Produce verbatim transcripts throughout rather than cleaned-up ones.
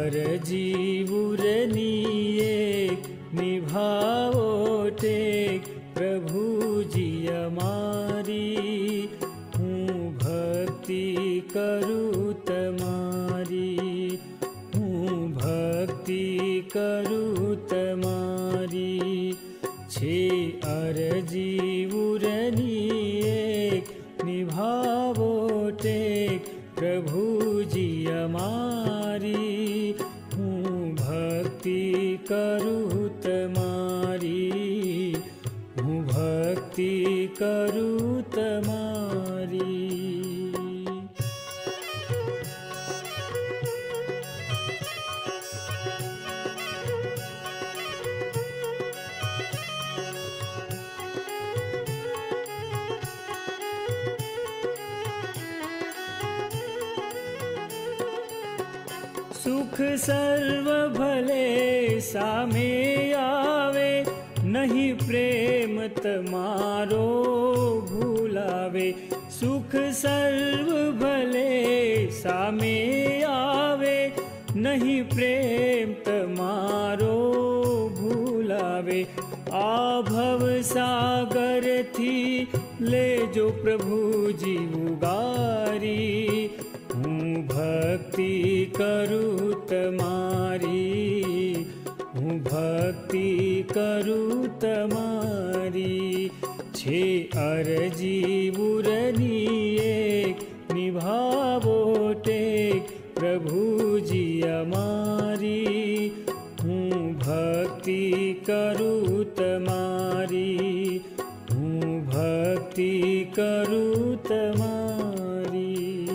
अरजी उरनी एक निभाओ टेक प्रभुजी अमारी। हूँ भक्ति करूँ तमारी, हूँ भक्ति करूँ तमारी। छे अरजी उरनी एक निभावो टेक प्रभुजी अमारी। हूँ भक्ति करूँ तमारी, हूँ भक्ति करूँ तमारी। सुख सर्व भले सामे आवे, नहीं प्रेम तमारो भूलावे। सुख सर्व भले सामे आवे, नहीं प्रेम तमारो भूलावे। आ भव सागर थी ले जो प्रभुजी उगारी। हूँ भक्ति करूँ तमारी, हूँ भक्ति करूँ तमारी। छे अरजी उरनी एक निभावो टेक प्रभुजी अमारी। हूँ भक्ति करूँ तमारी, हूँ भक्ति करूँ तमारी।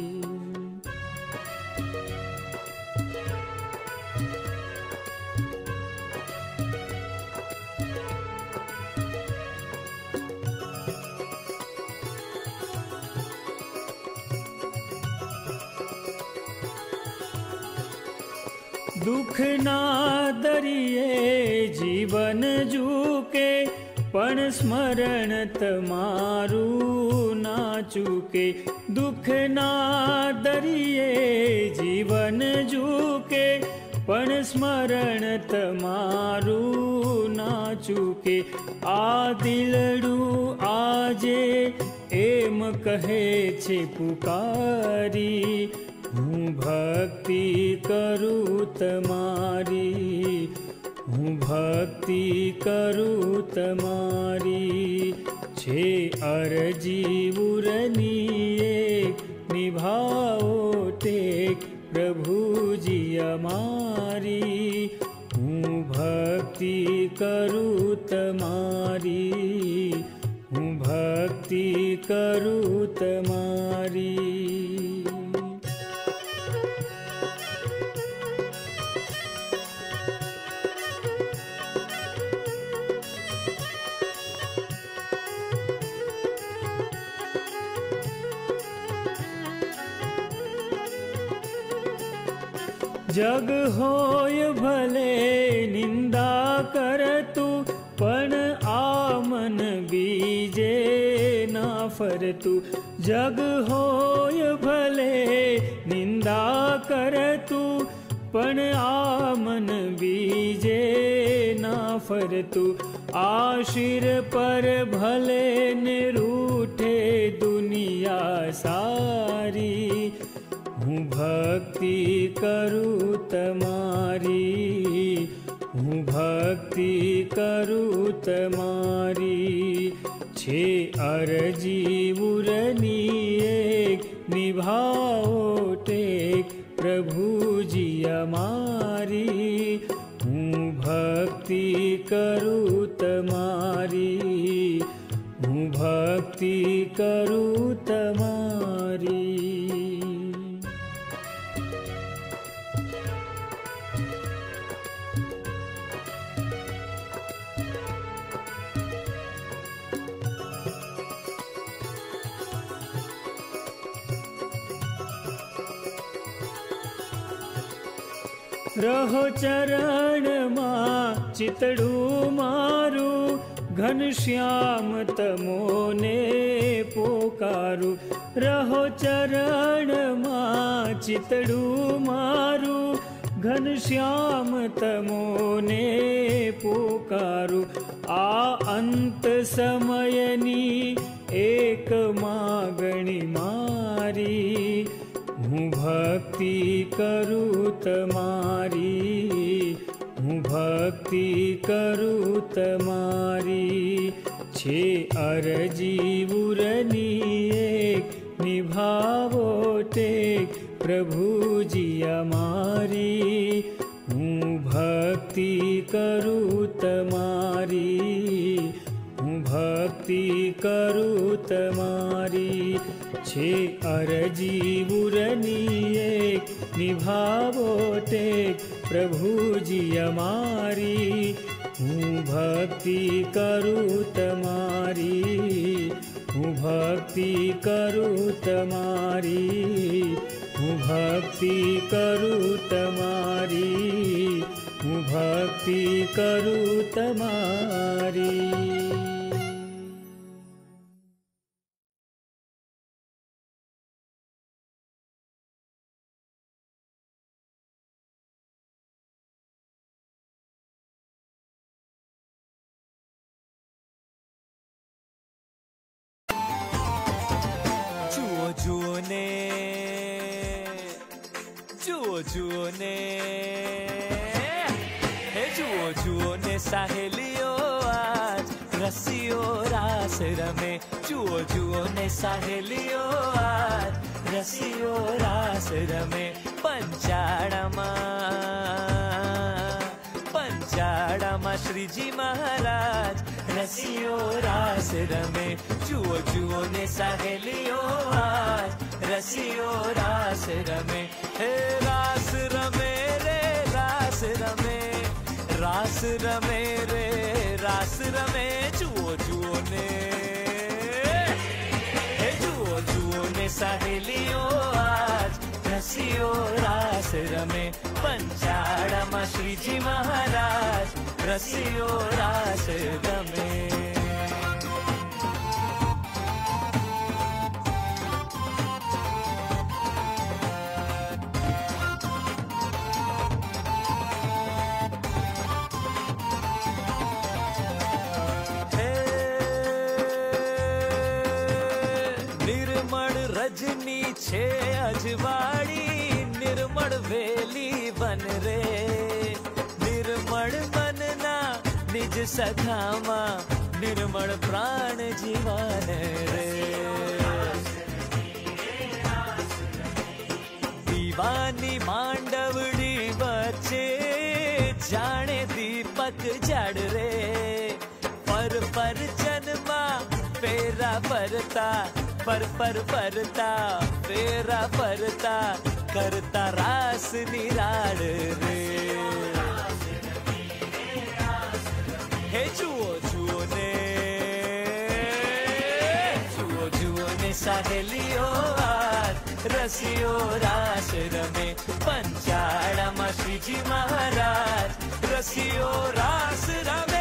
दुख ना दरिये जीवन जूके, पण स्मरण तमारू ना चूके। दुख ना दरिये जीवन जूके, पण स्मरण तमारू ना चूके। आ दिलडू आजे एम कहे छे पुकारी। हूँ भक्ति करूँ तमारी, हूँ भक्ति करूँ तमारी। छे अरजी उरनी एक निभाओ टेक प्रभुजी अमारी। हूँ भक्ति करूँ तमारी, हूँ भक्ति करूँ तमारी। जग होय भले निंदा करतु, पण आमन बीजे ना फरतु। जग होय भले निंदा करतु, पण आमन बीजे ना फरतु। आशिर पर भले निरूठे दुनिया सारी। हूँ भक्ति करूँ तमारी, हूँ भक्ति करूँ तमारी। छे अरजी उरनी एक निभाओ टेक प्रभुजी अमारी। हूँ भक्ति करूँ तमारी, हूँ भक्ति करूँ तमारी। रहो चरण मां चितड़ू मारू, घनश्याम तमोने पोकारू। रहो चरण मां चितड़ू मारू, ઘનશ્યામ તમોને પોકારું. આ અંત સમયની એક માગણી મારી, હું ભક્તિ કરું તમારી, હું ભક્તિ કરું તમારી. છે અરજી ઉરની એક, નિભાવો ટેક પ્રભુજી અમારી. હું ભક્તિ કરું તમારી, હું ભક્તિ કરું તમારી. છે અરજી ઉરની એક, નિભાવો ટેક પ્રભુજી અમારી. હું ભક્તિ કરું તમારી, હું ભક્તિ કરું તમારી, હું ભક્તિ કરું તમારી, હું ભક્તિ કરું તમારી. જુઓ ને જુઓ જુઓ ને હે જુઓ જુઓ ને સાહેલીઓ આજ રસીઓ રાસ રમે. જુઓ જુઓ ને સાહેલીઓ આજ રસીઓ રાસ રમે. પંચાળામાં પંચાળામાં શ્રીજી મહારાજ રસીઓ રાસ રમે. જુઓ જુઓ ને સાહેલીઓ આજ રસીઓ રાસ રમે. હે રાસ રમે રે રાસ રમે, રાસ રમે રે રાસ રમે. જુઓ જુઓ ને હે જુઓ જુઓ ને સાહેલીઓ આજ રસીઓ રાસ રમે. પંચાળામાં શ્રીજી મહારાજ રસીઓ રાસ રમે. રજની છે અજવાળી, નિર્મળ વેલી બન રે. નિર્મળ મનના નિજ સખામાં નિર્મળ પ્રાણ જીવન રે. દીવાની માંડવડી વચ્ચે જાણે દીપક જડ રે. પર પર જન્મા ફેરા પરતા, પર પર પરતા ફેરા પરતા કરતા રાસ નિરાળ રે. હે જુઓ જુઓ ને જુઓ જુઓ ને સાહેલીઓ આજ રસીઓ રાસ રમે. પંચાળામાં શ્રીજી મહારાજ રસીઓ રાસ રમે.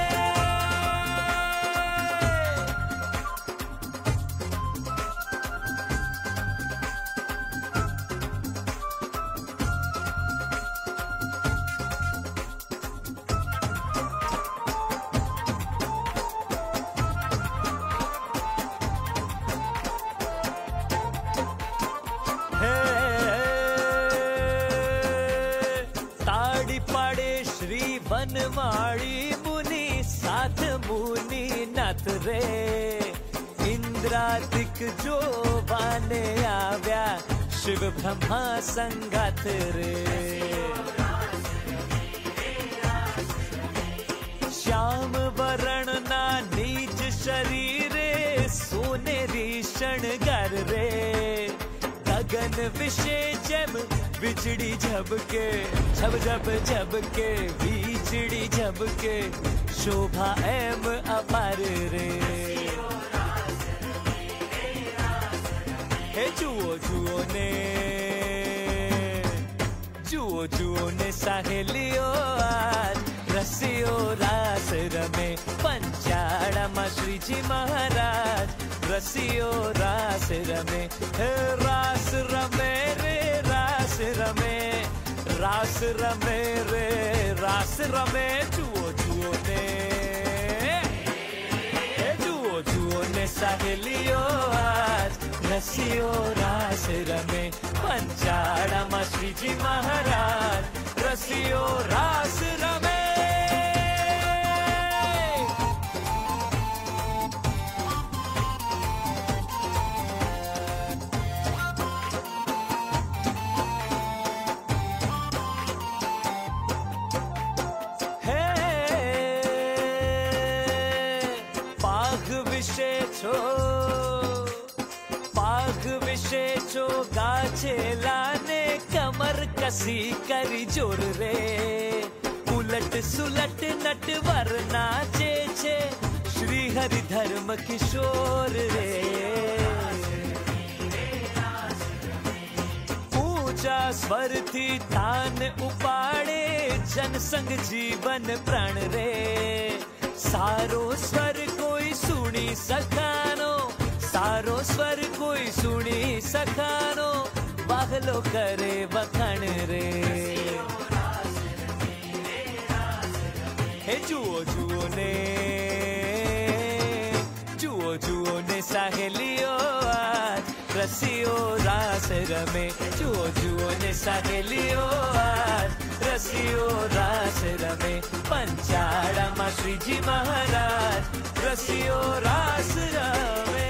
વનમાળી મુનિ સાથ મુનિ નાથ રે. ઇન્દ્રાદિક જોવાને આવ્યા શિવ બ્રહ્મા સંગાથ રે. શ્યામ વરણના નીચ શરીરે સોનેરી શણગાર રે. ગગન વિશે જેમ વીજળી ઝબકે, ઝબ ઝબ ઝબકે વીજળી ઝબકે શોભા એમ અપાર રે. હે જુઓ જુઓ ને જુઓ જુઓ ને સાહેલીઓ આજ રસીઓ રાસ રમે. પંચાળામાં શ્રીજી મહારાજ રસીઓ રાસ રમે. હે રાસ રમે રે રાસ રમે, रास रमे रे रास रमे जुओ जुओ ने ए जुओ जुओ ने सहेलियो आज रसियो रास रमे पंचाड़ामा श्रीजी महाराज रसियो रास रमे पाग विशेषो गाछेला ने कमर कसी करी जोर रे उलट सुलट नट वरना चे छे श्री हरि धर्म किशोर रे ऊंचा स्वर थी तान उपाड़े जनसंग जीवन प्राण रे सारो स्वर कोई सुनी सखानो सारो स्वर कोई सुनी सखानो बाहलो करे बखण रे हे जुओ जुओ ने जुओ जुओ ने सहेलियो आज रसियो रास रमे जुओ जुओ ने सहेलियो आज रसियो रास रमे पंचाड़ामा श्रीजी महाराज रसियो रास रमे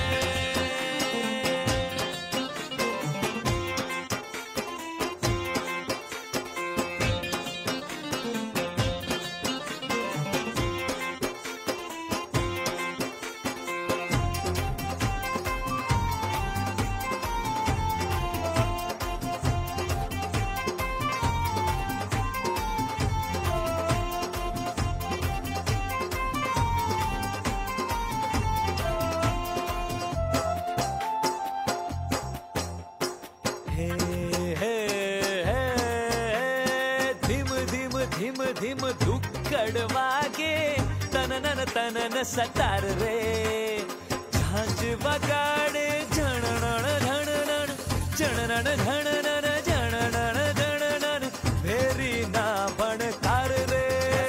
धीम धीम धुक्कड़ वागे तननन तनन सतार रे झांझ वगाड़े झणनण झणनण झणनण झणनण झणनण झणनण भेरी ना भणकार रे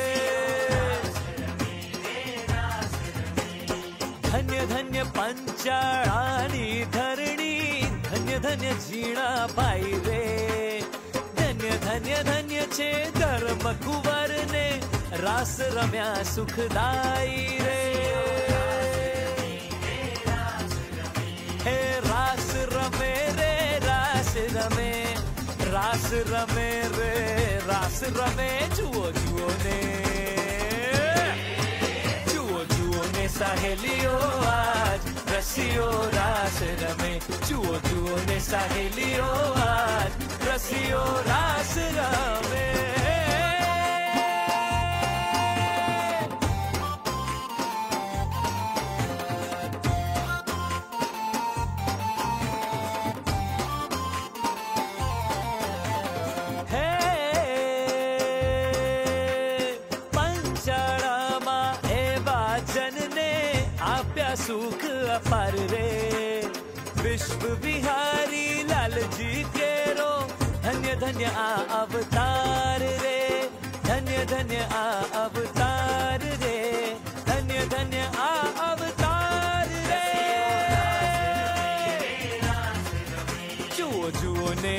धन्य धन्य पंचाळानी धरणी धन्य धन्य जीणा पाई रे धन्य धन्य धन्य छे धर्म कुंवर ने रास रम्या सुखदाई रे हे रास रमे रे रास रमे रास रमे रे रास रमे जुओ जुओ ने जुओ जुओ ने सहेलियो आज रसियो रास रमे जुओ जुओ ने सहेलियो आज रसियो रास रमे सुख अपार रे विश्व बिहारी लाल जी केरो धन्य धन्य आ अवतार रे धन्य धन्य आ अवतार रे धन्य धन्य आ अवतार रे जुओ जुओ ने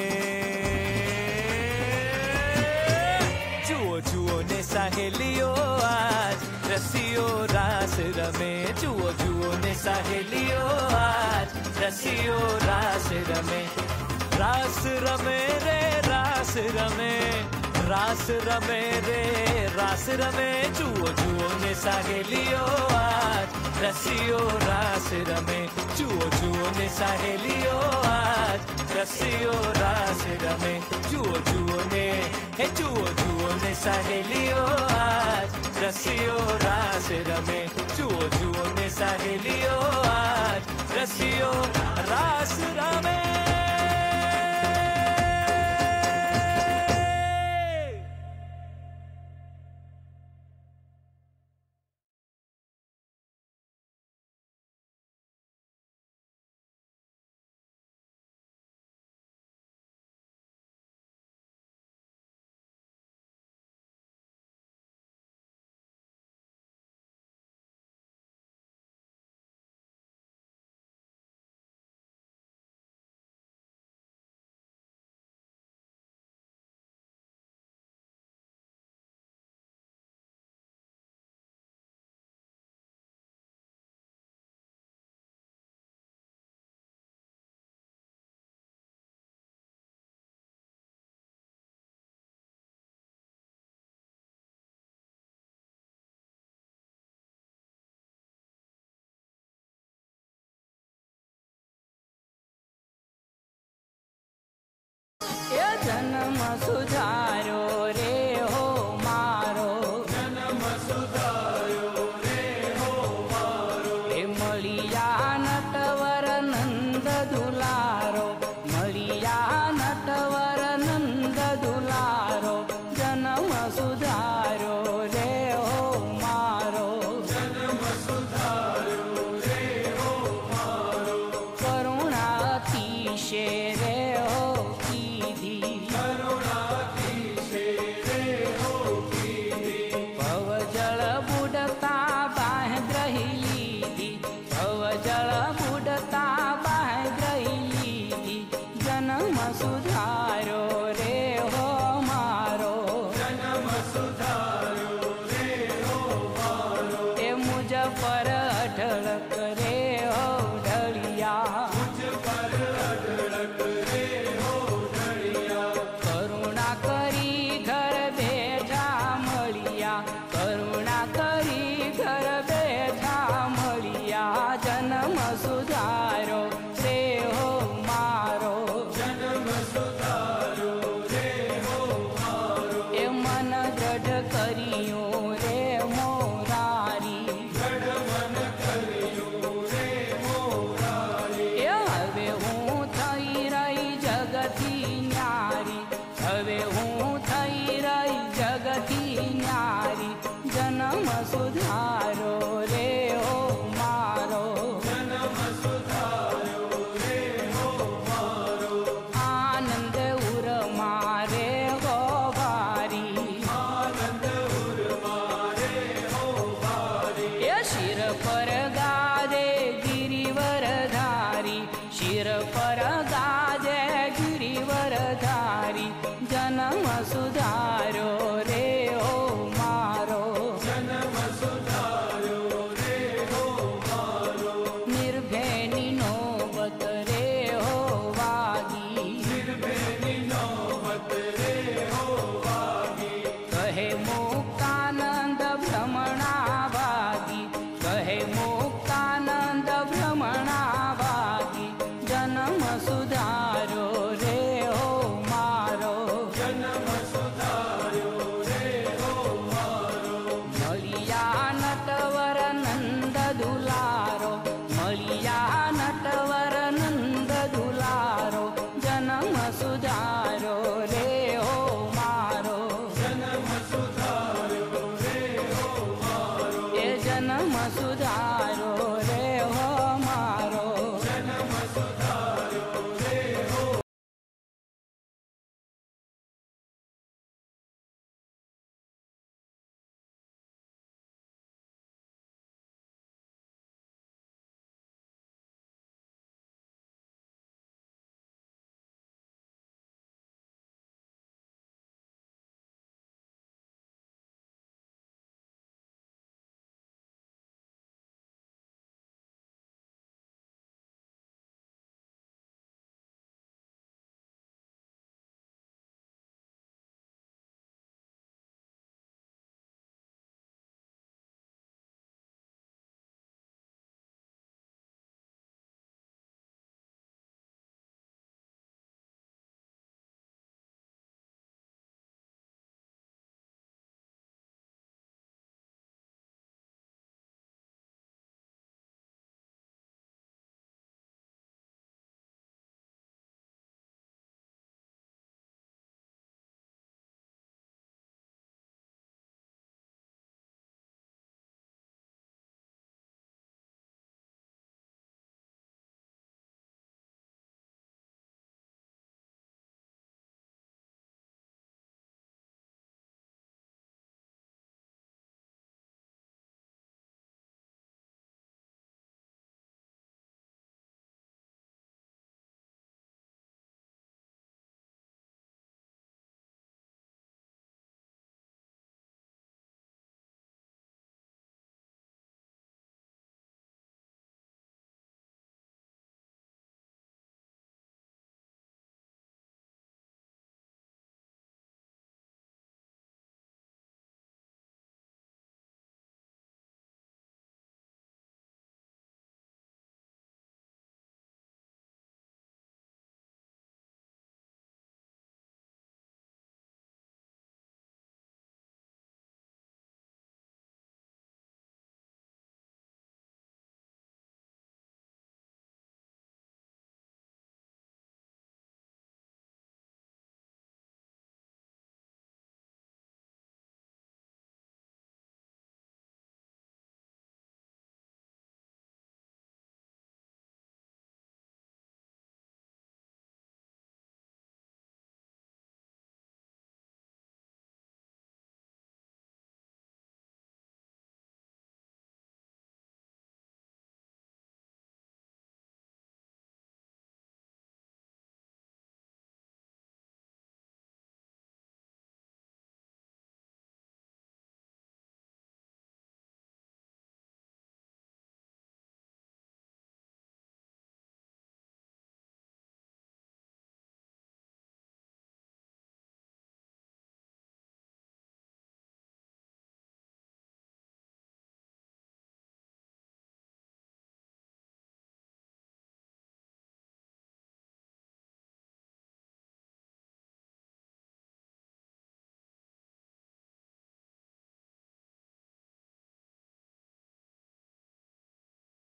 जुओ जुओ ने सहेलियो आज रसियो रास रमे जुओ जुओ ने सहेलियो आज रसियो रास रमे रास रमे रे रास रमे रास रमे रे रास रमे जुओ जुओ ने सहेलियो आज रसियो रास रमे जुओ जुओ ने सहेलियो आज रसियो रास रमे जुओ जुओ ने हे जुओ जुओ ने सहेलियो आज रसियो रास रमे जुओ जुओ ने सहेलियो आज रसियो रास रमे।